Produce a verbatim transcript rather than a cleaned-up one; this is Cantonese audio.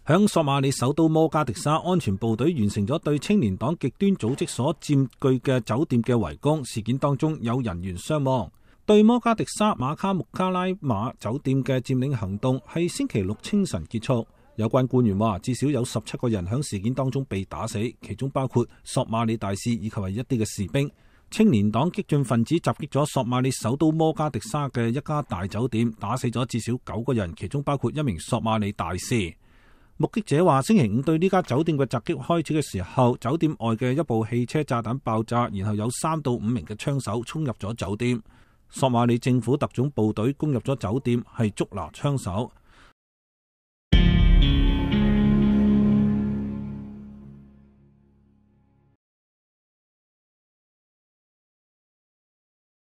響索馬里首都摩加迪沙，安全部隊完成咗對青年黨極端組織所佔據嘅酒店嘅圍攻，事件當中有人員傷亡。對摩加迪沙馬卡穆卡拉馬酒店嘅佔領行動係星期六清晨結束。有關官員話，至少有十七個人響事件當中被打死，其中包括索馬里大使以及係一啲嘅士兵。青年黨激進分子襲擊咗索馬里首都摩加迪沙嘅一家大酒店，打死咗至少九個人，其中包括一名索馬里大使。目擊者話，星期五對呢家酒店嘅襲擊開始嘅時候，酒店外嘅一部汽車炸彈爆炸，然後有三到五名嘅槍手衝入咗酒店。索馬里政府特種部隊攻入咗酒店，係捉拿槍手。